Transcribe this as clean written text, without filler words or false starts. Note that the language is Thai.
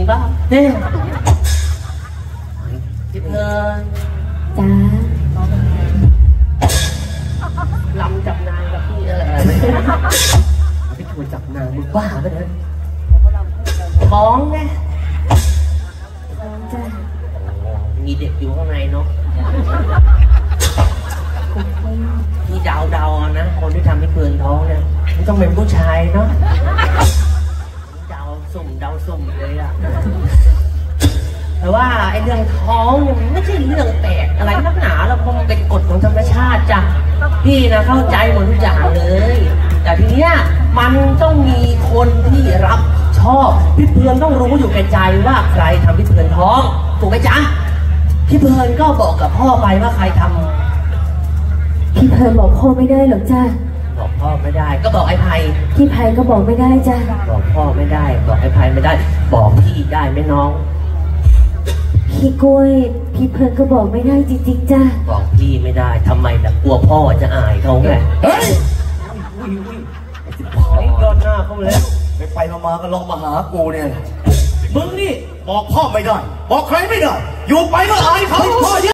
ป่ะเนี่ยพี่เพลินจ้าลำจับนางกับพี่พี่ชวนจับนางมึงบ้าปะเนี่ยฟ้องไงฟ้องจ้ามีเด็กอยู่ข้างในเนาะพี่เดานะคนที่ทำให้เพื่อนท้องเนี่ยมันต้องเป็นผู้ชายเนาะเดาสุ่มเลยอะแต่ว่าไอ้เรื่องท้องเนี่ยมันไม่ใช่เรื่องแปลกอะไรนักหนาแล้วเพราะมันเป็นกฎของธรรมชาติจ้ะพี่นะเข้าใจหมดทุกอย่างเลยแต่ทีเนี้ยมันต้องมีคนที่รับชอบพี่เพื่อนต้องรู้อยู่แก่ใจว่าใครทำพี่เพื่อนท้องถูกไหมจ๊ะพี่เพื่อนก็บอกกับพ่อไปว่าใครทำพี่เพลินบอกพ่อไม่ได้หรอกจ้าบอกพ่อไม่ได้ก็บอกไอ้ไพพี่ไพก็บอกไม่ได้จ้าบอกพ่อไม่ได้บอกไอ้ไพไม่ได้บอกพี่ได้ไหมน้องพี่กล้วยพี่เพลินก็บอกไม่ได้จริงๆจ้าบอกพี่ไม่ได้ทำไมล่ะกลัวพ่อจะอายเขาไงเฮ้ยยอดหน้าเขาเลยไปมาก็ลองมาหากูเนี่ยมึงนี่บอกพ่อไม่ได้บอกใครไม่ได้อยู่ไปก็อายเขาพ่อ